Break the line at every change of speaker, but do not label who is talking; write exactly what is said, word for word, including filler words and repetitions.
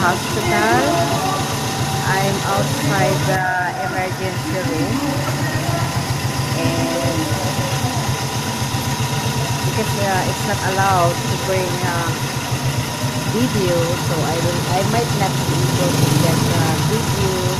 hospital. I'm outside the emergency room, and because uh, it's not allowed to bring uh, video, so I will I might not be able to get uh, video